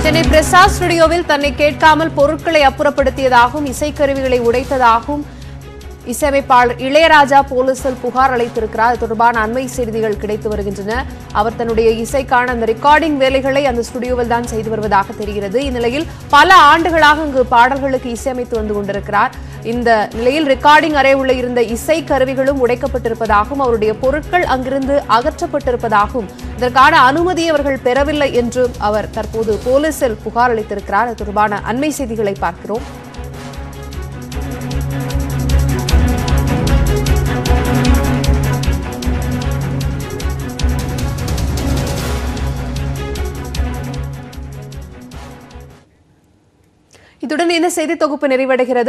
சென்னை பிரசாத் ஸ்டுடியோவில் தன்னை கேட்காமல் பொருட்களை அப்புறப்படுத்தியதாகவும் இசைக்கருவிகளை உடைத்ததாகவும் இசையமைப்பாளர் இளையராஜா போலீசில் புகார் அளித்திருக்கிறார். இது தொடர்பான அண்மை செய்திகள் கிடைத்து வருகின்றன. அவர் தன்னுடைய இசைக்கான அந்த ரெக்கார்டிங் வேலைகளை அந்த ஸ்டுடியோவில் தான் செய்து வருவதாக தெரிகிறது. இந்நிலையில் பல ஆண்டுகளாக அங்கு பாடல்களுக்கு இசையமைத்து வந்து கொண்டிருக்கிறார். இந்த நிலையில் ரெக்கார்டிங் அறை உள்ள இருந்த இசை கருவிகளும் உடைக்கப்பட்டிருப்பதாகவும் அவருடைய பொருட்கள் அங்கிருந்து அகற்றப்பட்டிருப்பதாகவும் இதற்கான அனுமதியை அவர்கள் பெறவில்லை என்றும் அவர் தற்போது போலீசில் புகார் அளித்திருக்கிறார். இது தொடர்பான அண்மை செய்திகளை பார்க்கிறோம். இத்துடன் இந்த செய்தி தொகுப்பு நிறைவடைகிறது.